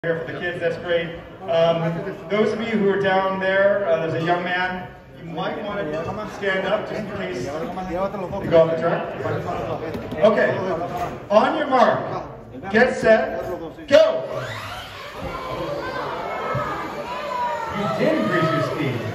Here for the kids, that's great. Those of you who are down there, there's a young man. You might want to stand up just in case you go off the track. Okay, on your mark, get set, go! You did increase your speed.